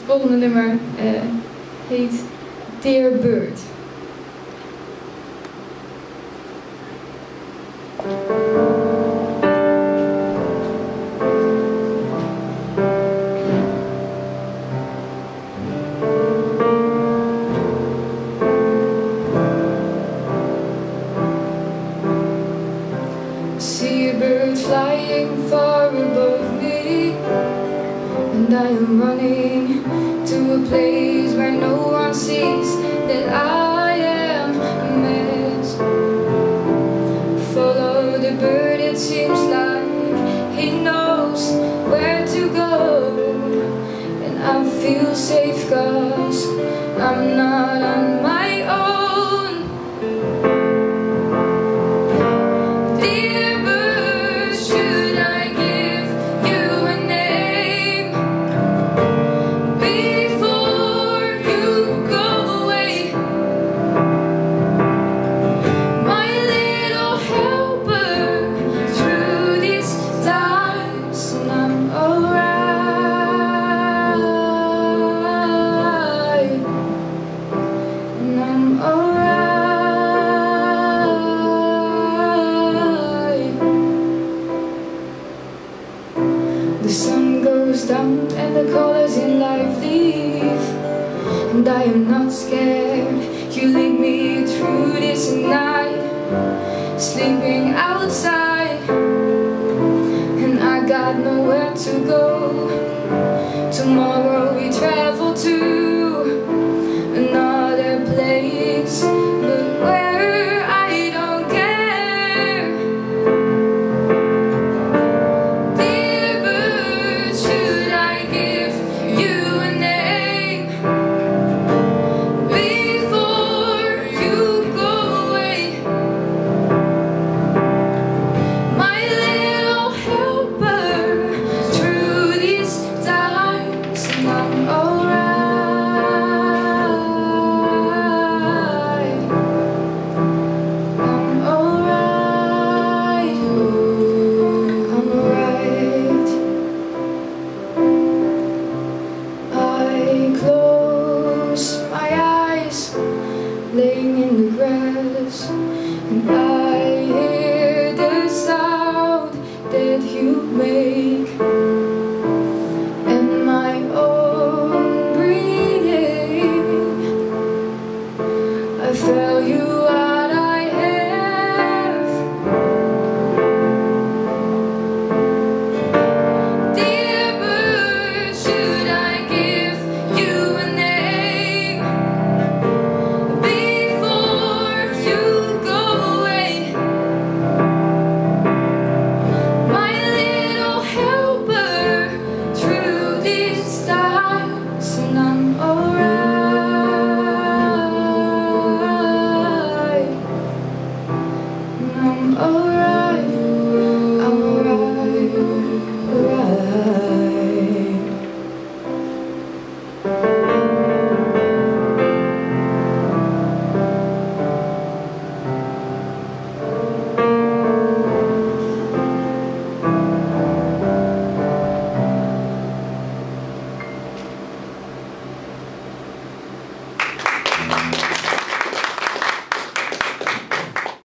volgende nummer heet Dear Bird. See a bird flying far above me, and I am running to a place where no one sees that I am a mess. Follow the bird, it seems like he knows where to go, and I feel safe 'cause I'm not on my own. The sun goes down and the colors in life leave, and I am not scared. You lead me through this night, sleeping outside, and I got nowhere to go. Tomorrow